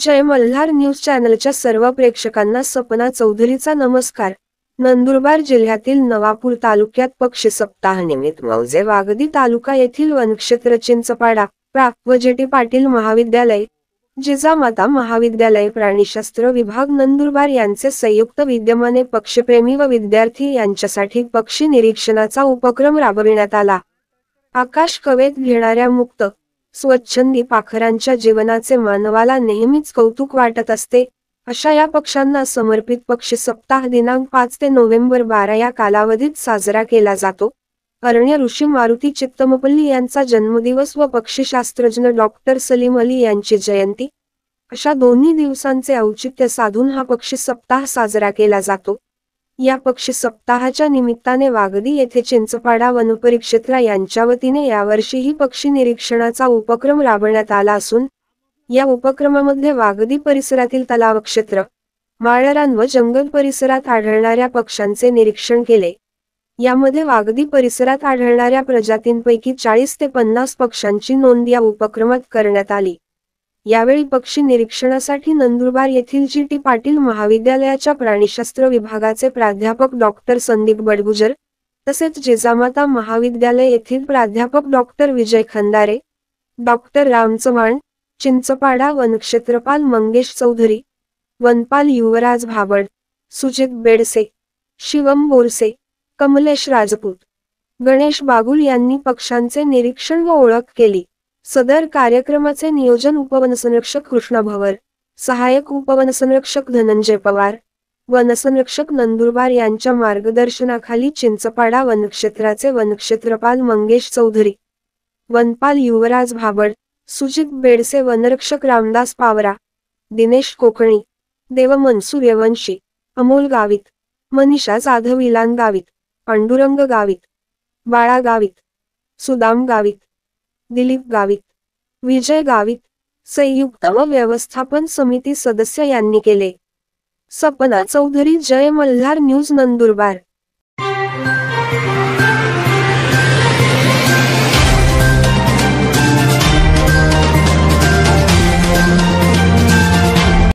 जय Malhar news चॅनलच्या सर्व प्रेक्षकांना सपना चौधरीचा नमस्कार। नंदुरबार जिल्ह्यातील नवापूर तालुक्यात पक्षी सप्ताहानिमित्त मौजे वागदी तालुका येथील वनक्षेत्र चिंचपाडा प्रा. व जे.टी. पाटील महाविद्यालय, जिजामाता महाविद्यालय प्राणीशास्त्र विभाग नंदुरबार यांचे संयुक्त विद्यमाने पक्षीप्रेमी व विद्यार्थी यांच्यासाठी पक्षी निरीक्षणाचा उपक्रम राबविण्यात आला। आकाश कवेत घेणाऱ्या मुक्त स्वच्छंदी पाखरांच्या जीवनाचे मानवाला नेहमीच कौतुक वाटत असते, अशा या पक्ष्यांना समर्पित पक्षी सप्ताह दिनांक 5 ते नोव्हेंबर 12 या कालावधीत साजरा केला जातो। अरण्य ऋषी मारुती चित्तमपल्ली यांचा जन्मदिवस व पक्षीशास्त्रज्ञ डॉक्टर सलीम अली यांची जयंती अशा दोन्ही दिवसांचे औचित्य साधून हा पक्षी सप्ताह साजरा केला जातो। या पक्षी सप्ताहाच्या निमित्ताने वागदी येथे चिंचपाडा वनपरिक्षेत्र यांच्या वतीने यावर्षीही पक्षी निरीक्षणाचा उपक्रम राबवण्यात आला असून, या उपक्रमामध्ये वागदी परिसरातील तलाव क्षेत्र, माळरान व जंगल परिसरात आढळणाऱ्या पक्ष्यांचे निरीक्षण केले। यामध्ये वागदी परिसरात आढळणाऱ्या प्रजातींपैकी 40 ते 50 पक्ष्यांची नोंद या उपक्रमात करण्यात आली। यावेळी पक्षी निरीक्षणासाठी नंदुरबार येथील जी.टी. पाटील महाविद्यालयाच्या प्राणीशास्त्र विभागाचे प्राध्यापक डॉक्टर संदीप बडगुजर, तसेच जिजामाता महाविद्यालय येथील प्राध्यापक डॉक्टर विजय खंदारे, डॉक्टर राम चव्हाण, चिंचपाडा वनक्षेत्रपाल मंगेश चौधरी, वनपाल युवराज भाबड, सुजित बेडसे, शिवम बोरसे, कमलेश राजपूत, गणेश बागुल यांनी पक्ष्यांचे निरीक्षण व ओळख केली। सदर कार्यक्रमाचे नियोजन उपवनसंरक्षक कृष्णा भवर, सहाय्यक उपवनसंरक्षक धनंजय पवार, वनसंरक्षक नंदुरबार यांच्या मार्गदर्शनाखाली चिंचपाडा वनक्षेत्राचे वनक्षेत्रपाल मंगेश चौधरी, वनपाल युवराज भाबड, सुजित बेडसे, वनरक्षक रामदास पावरा, दिनेश कोकणी, देवमन सूर्यवंशी, अमोल गावित, मनीषा जाधव, इलान गावित, पांडुरंग गावित, बाळा गावित, सुदाम गावित, दिलीप गावित, विजय गावित, संयुक्त व व्यवस्थापन समिती सदस्य यांनी केले। सपना चौधरी, जय मल्हार न्यूज, नंदुरबार।